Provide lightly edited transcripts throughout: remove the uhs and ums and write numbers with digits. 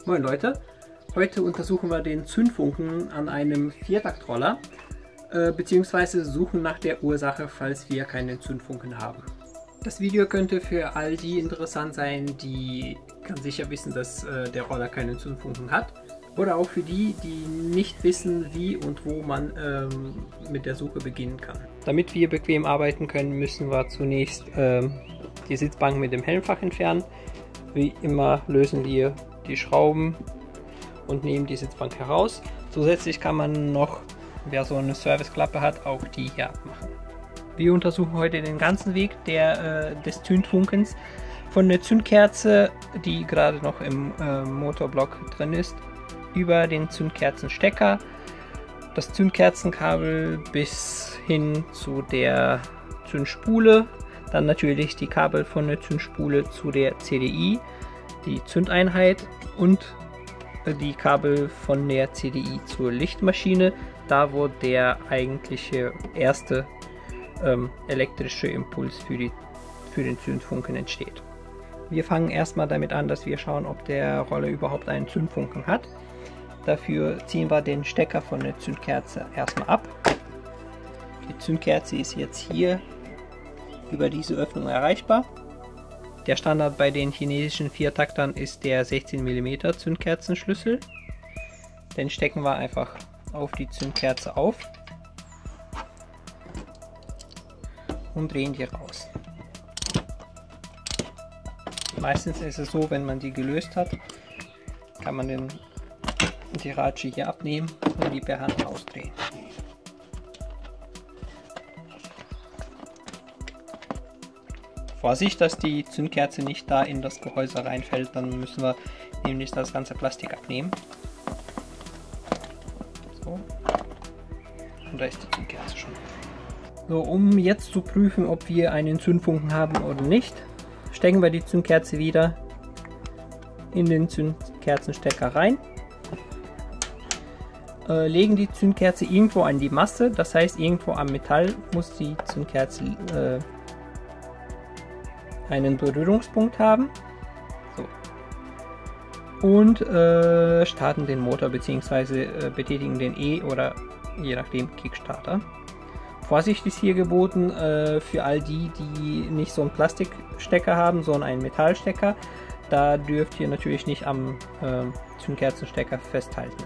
Moin Leute, heute untersuchen wir den Zündfunken an einem Viertaktroller beziehungsweise suchen nach der Ursache, falls wir keinen Zündfunken haben. Das Video könnte für all die interessant sein, die ganz sicher wissen, dass der Roller keinen Zündfunken hat, oder auch für die, die nicht wissen, wie und wo man mit der Suche beginnen kann. Damit wir bequem arbeiten können, müssen wir zunächst die Sitzbank mit dem Helmfach entfernen. Wie immer lösen wir die Schrauben und nehmen die Sitzbank heraus. Zusätzlich kann man noch, wer so eine Serviceklappe hat, auch die hier abmachen. Wir untersuchen heute den ganzen Weg des Zündfunkens von der Zündkerze, die gerade noch im Motorblock drin ist, über den Zündkerzenstecker, das Zündkerzenkabel bis hin zu der Zündspule, dann natürlich die Kabel von der Zündspule zu der CDI, die Zündeinheit und die Kabel von der CDI zur Lichtmaschine, da wo der eigentliche erste elektrische Impuls für den Zündfunken entsteht. Wir fangen erstmal damit an, dass wir schauen, ob der Roller überhaupt einen Zündfunken hat. Dafür ziehen wir den Stecker von der Zündkerze erstmal ab. Die Zündkerze ist jetzt hier über diese Öffnung erreichbar. Der Standard bei den chinesischen Viertaktern ist der 16 mm Zündkerzenschlüssel. Den stecken wir einfach auf die Zündkerze auf und drehen die raus. Meistens ist es so, wenn man die gelöst hat, kann man die Ratsche hier abnehmen und die per Hand rausdrehen. Vorsicht, dass die Zündkerze nicht da in das Gehäuse reinfällt, dann müssen wir nämlich das ganze Plastik abnehmen. So. Und da ist die Zündkerze schon. So, um jetzt zu prüfen, ob wir einen Zündfunken haben oder nicht, stecken wir die Zündkerze wieder in den Zündkerzenstecker rein. Legen die Zündkerze irgendwo an die Masse, das heißt irgendwo am Metall muss die Zündkerze einen Berührungspunkt haben. So. Und starten den Motor bzw. betätigen den E- oder je nachdem Kickstarter. Vorsicht ist hier geboten für all die, die nicht so einen Plastikstecker haben, sondern einen Metallstecker. Da dürft ihr natürlich nicht am Zündkerzenstecker festhalten.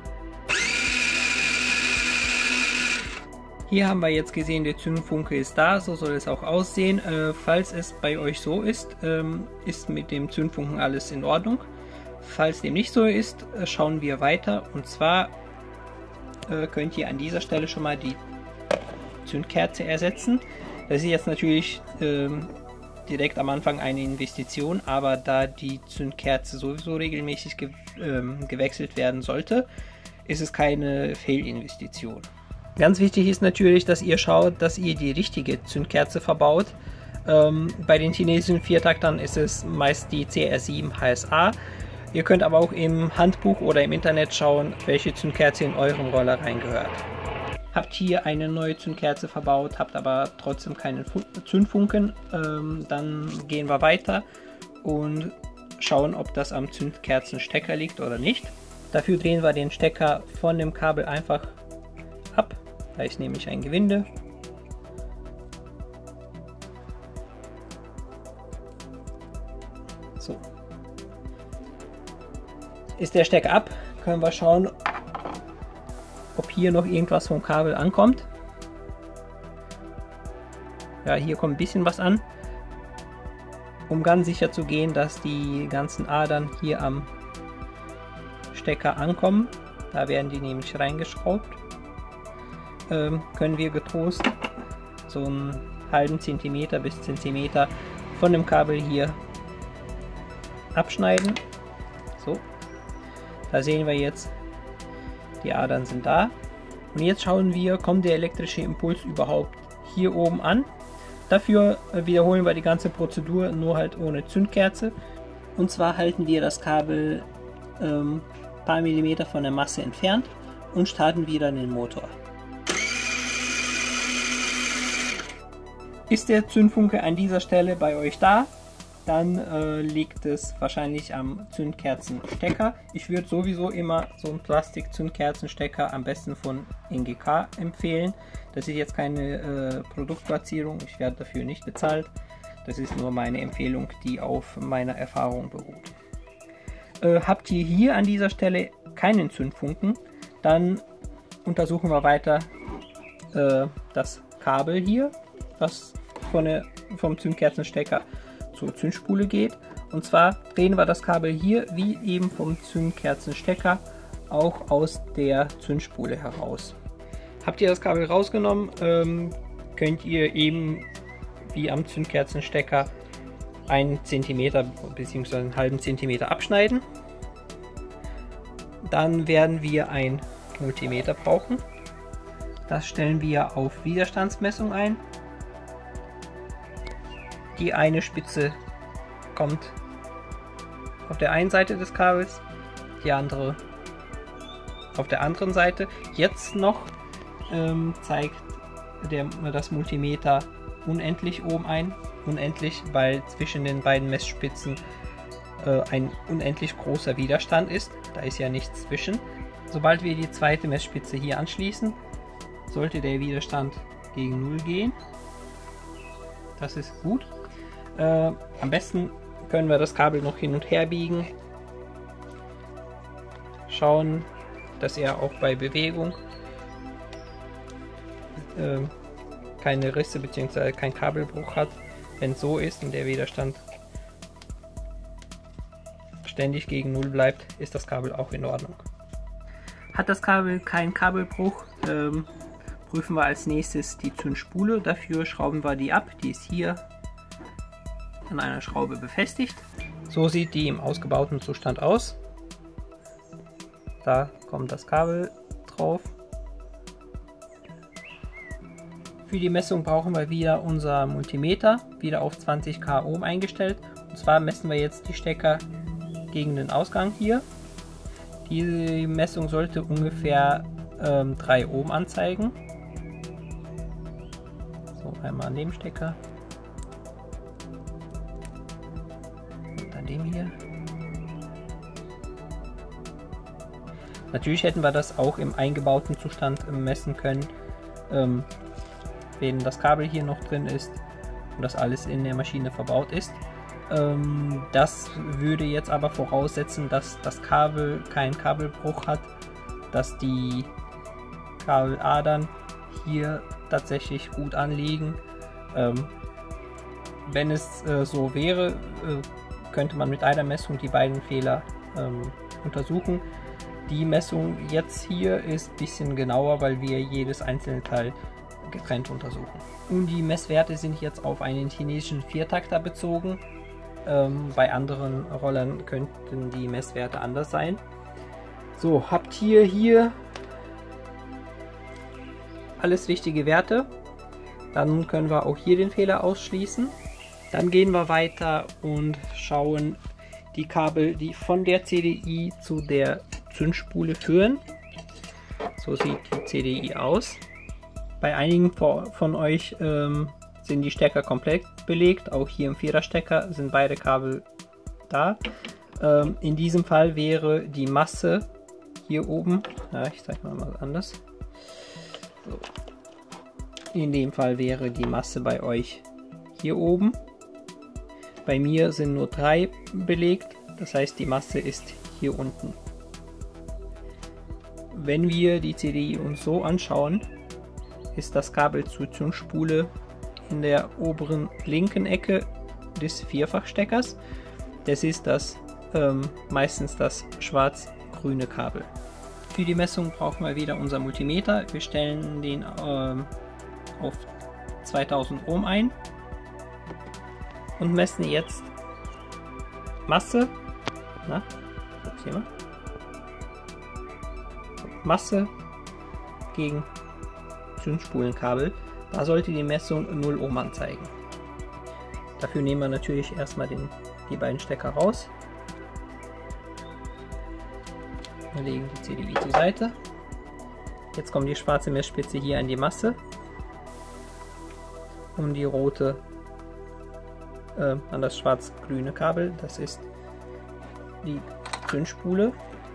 Hier haben wir jetzt gesehen, der Zündfunke ist da, so soll es auch aussehen. Falls es bei euch so ist, ist mit dem Zündfunken alles in Ordnung. Falls dem nicht so ist, schauen wir weiter. Und zwar könnt ihr an dieser Stelle schon mal die Zündkerze ersetzen. Das ist jetzt natürlich direkt am Anfang eine Investition, aber da die Zündkerze sowieso regelmäßig gewechselt werden sollte, ist es keine Fehlinvestition. Ganz wichtig ist natürlich, dass ihr schaut, dass ihr die richtige Zündkerze verbaut. Bei den chinesischen Viertaktern ist es meist die CR7 HSA. Ihr könnt aber auch im Handbuch oder im Internet schauen, welche Zündkerze in eurem Roller reingehört. Habt hier eine neue Zündkerze verbaut, habt aber trotzdem keinen Zündfunken, dann gehen wir weiter und schauen, ob das am Zündkerzenstecker liegt oder nicht. Dafür drehen wir den Stecker von dem Kabel einfach ab. Da ist nämlich ein Gewinde. So. Ist der Stecker ab, können wir schauen, ob hier noch irgendwas vom Kabel ankommt. Ja, hier kommt ein bisschen was an. Um ganz sicher zu gehen, dass die ganzen Adern hier am Stecker ankommen, da werden die nämlich reingeschraubt, können wir getrost so einen halben Zentimeter bis Zentimeter von dem Kabel hier abschneiden. So, da sehen wir jetzt, die Adern sind da. Und jetzt schauen wir, kommt der elektrische Impuls überhaupt hier oben an. Dafür wiederholen wir die ganze Prozedur, nur halt ohne Zündkerze. Und zwar halten wir das Kabel ein paar Millimeter von der Masse entfernt und starten wieder den Motor. Ist der Zündfunke an dieser Stelle bei euch da, dann liegt es wahrscheinlich am Zündkerzenstecker. Ich würde sowieso immer so einen Plastik-Zündkerzenstecker am besten von NGK empfehlen. Das ist jetzt keine Produktplatzierung, ich werde dafür nicht bezahlt. Das ist nur meine Empfehlung, die auf meiner Erfahrung beruht. Habt ihr hier an dieser Stelle keinen Zündfunken, dann untersuchen wir weiter das Kabel hier, was vom Zündkerzenstecker zur Zündspule geht. Und zwar drehen wir das Kabel hier wie eben vom Zündkerzenstecker auch aus der Zündspule heraus. Habt ihr das Kabel rausgenommen, könnt ihr eben wie am Zündkerzenstecker 1 cm bzw. einen halben Zentimeter abschneiden. Dann werden wir ein Multimeter brauchen. Das stellen wir auf Widerstandsmessung ein. Die eine Spitze kommt auf der einen Seite des Kabels, die andere auf der anderen Seite. Jetzt noch zeigt das Multimeter unendlich oben ein. Unendlich, weil zwischen den beiden Messspitzen ein unendlich großer Widerstand ist. Da ist ja nichts zwischen. Sobald wir die zweite Messspitze hier anschließen, sollte der Widerstand gegen 0 gehen. Das ist gut. Am besten können wir das Kabel noch hin und her biegen. Schauen, dass er auch bei Bewegung keine Risse bzw. kein Kabelbruch hat. Wenn es so ist und der Widerstand ständig gegen 0 bleibt, ist das Kabel auch in Ordnung. Hat das Kabel keinen Kabelbruch, prüfen wir als nächstes die Zündspule. Dafür schrauben wir die ab. Die ist hier an einer Schraube befestigt. So sieht die im ausgebauten Zustand aus. Da kommt das Kabel drauf. Für die Messung brauchen wir wieder unser Multimeter, wieder auf 20 k Ohm eingestellt. Und zwar messen wir jetzt die Stecker gegen den Ausgang hier. Die Messung sollte ungefähr 3 Ohm anzeigen. So, einmal an dem Stecker. Und an dem hier. Natürlich hätten wir das auch im eingebauten Zustand messen können, wenn das Kabel hier noch drin ist und das alles in der Maschine verbaut ist. Das würde jetzt aber voraussetzen, dass das Kabel keinen Kabelbruch hat, dass die Kabeladern hier tatsächlich gut anliegen. Wenn es so wäre, könnte man mit einer Messung die beiden Fehler untersuchen. Die Messung jetzt hier ist ein bisschen genauer, weil wir jedes einzelne Teil getrennt untersuchen. Und die Messwerte sind jetzt auf einen chinesischen Viertakter bezogen. Bei anderen Rollern könnten die Messwerte anders sein. So, habt ihr hier alles richtige Werte? Dann können wir auch hier den Fehler ausschließen. Dann gehen wir weiter und schauen die Kabel, die von der CDI zu der Zündspule führen. So sieht die CDI aus. Bei einigen von euch sind die Stecker komplett belegt. Auch hier im Viererstecker sind beide Kabel da. In diesem Fall wäre die Masse hier oben, ja, ich zeige mal anders. So. In dem Fall wäre die Masse bei euch hier oben. Bei mir sind nur 3 belegt, das heißt die Masse ist hier unten. Wenn wir die CDI uns so anschauen, ist das Kabel zur Zündspule in der oberen linken Ecke des Vierfachsteckers. Das ist meistens das schwarz-grüne Kabel. Für die Messung brauchen wir wieder unser Multimeter. Wir stellen den auf 2000 Ohm ein und messen jetzt Masse. Masse gegen Zündspulenkabel. Da sollte die Messung 0 Ohm anzeigen. Dafür nehmen wir natürlich erstmal die beiden Stecker raus. Wir legen die CDI zur Seite. Jetzt kommt die schwarze Messspitze hier an die Masse und die rote an das schwarz-grüne Kabel. Das ist die Zündspule.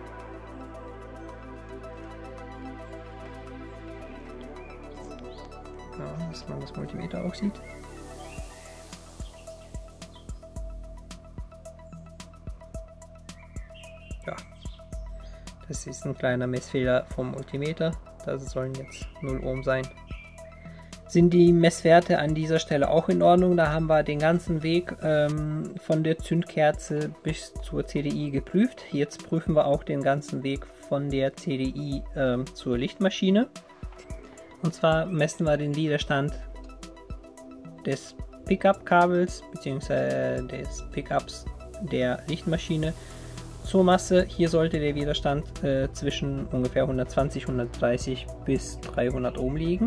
Ja, dass man das Multimeter auch sieht. Ja, das ist ein kleiner Messfehler vom Multimeter. Das sollen jetzt 0 Ohm sein. Sind die Messwerte an dieser Stelle auch in Ordnung? Da haben wir den ganzen Weg von der Zündkerze bis zur CDI geprüft. Jetzt prüfen wir auch den ganzen Weg von der CDI zur Lichtmaschine. Und zwar messen wir den Widerstand des Pickup-Kabels bzw. des Pickups der Lichtmaschine zur Masse. Hier sollte der Widerstand zwischen ungefähr 120, 130 bis 300 Ohm liegen.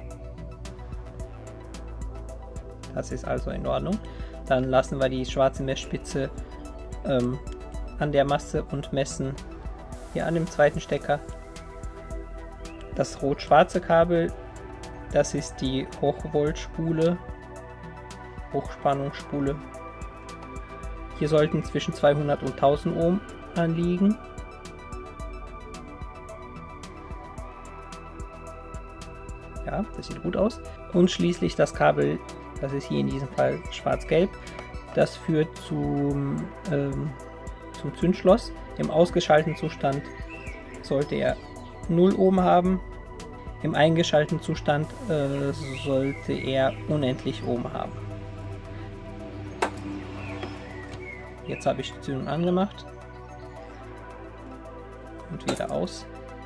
Das ist also in Ordnung. Dann lassen wir die schwarze Messspitze an der Masse und messen hier an dem zweiten Stecker das rot-schwarze Kabel. Das ist die Hochvoltspule, Hochspannungsspule. Hier sollten zwischen 200 und 1000 Ohm anliegen. Ja, das sieht gut aus. Und schließlich das Kabel, das ist hier in diesem Fall schwarz-gelb. Das führt zum Zündschloss. Im ausgeschalteten Zustand sollte er 0 Ohm haben. Im eingeschalteten Zustand sollte er unendlich Ohm haben. Jetzt habe ich die Zündung angemacht und wieder aus.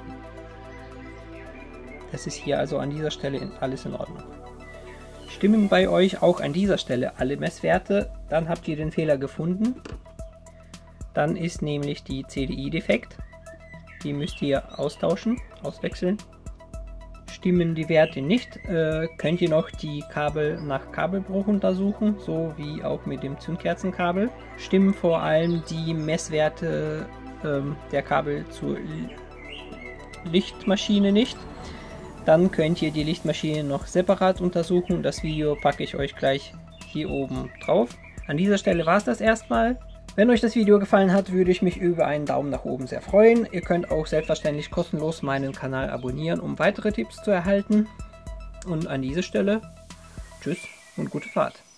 Das ist hier also an dieser Stelle alles in Ordnung. Stimmen bei euch auch an dieser Stelle alle Messwerte, dann habt ihr den Fehler gefunden. Dann ist nämlich die CDI defekt. Die müsst ihr austauschen, auswechseln. Stimmen die Werte nicht, könnt ihr noch die Kabel nach Kabelbruch untersuchen, so wie auch mit dem Zündkerzenkabel. Stimmen vor allem die Messwerte der Kabel zur Lichtmaschine nicht. Dann könnt ihr die Lichtmaschine noch separat untersuchen. Das Video packe ich euch gleich hier oben drauf. An dieser Stelle war es das erstmal. Wenn euch das Video gefallen hat, würde ich mich über einen Daumen nach oben sehr freuen. Ihr könnt auch selbstverständlich kostenlos meinen Kanal abonnieren, um weitere Tipps zu erhalten. Und an dieser Stelle, tschüss und gute Fahrt.